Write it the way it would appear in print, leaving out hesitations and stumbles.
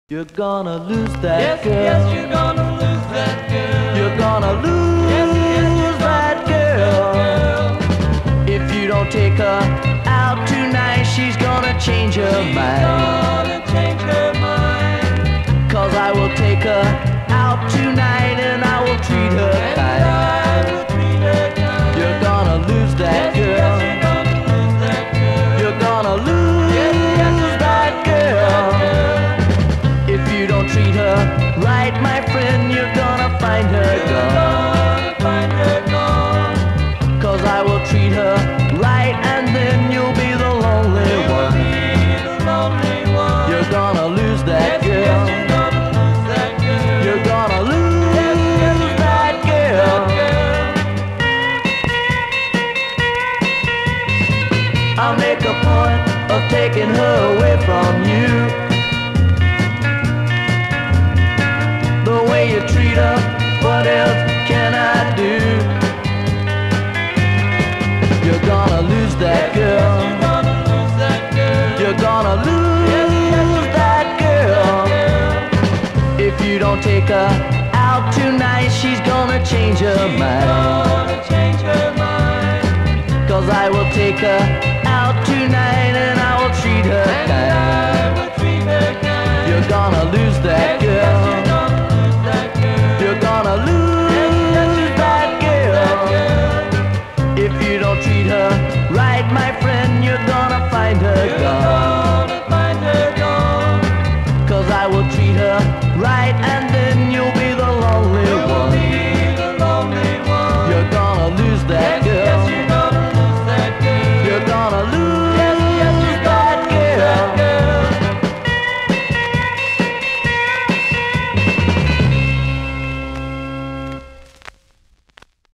You're gonna lose that Yes, girl. yes, you're gonna lose that girl. You're gonna lose Yes, yes, you're that gonna lose that girl. If you don't take her out tonight, she's gonna change her She's mind. gonna change her mind. 'Cause I will take her out tonight and I will treat her And kind. I will treat her kind. You're gonna lose that Yes, girl. yes, you're gonna lose that girl. You're gonna lose Yes, yes, you're that gonna lose girl. that girl. If you don't treat her right, my friend, you're gonna find her You're gone. gonna find her gone. 'Cause I will treat her right and then you'll be the lonely You will one. be the lonely one. You're gonna lose that Yes, girl. yes, you're gonna lose that girl. You're gonna lose Yes, yes, you're that gonna lose girl. that girl. I'll make a point of taking her away from you. The way you treat her, what else can I do? You're gonna lose that girl. You're gonna lose that girl. You're gonna lose that girl. If you don't take her out tonight, she's gonna change her mind. Gonna change her mind. 'Cause I will take her out tonight and I will treat her And kind. I will treat her kind. You're gonna lose that Yes, yes, girl. you're gonna lose that girl. You're gonna Yes, lose yes, you're that gonna lose that girl. girl. If you don't treat her right, my friend, you're gonna find her You're gone. gonna find her gone. 'Cause I will treat her right and then you'll be the lonely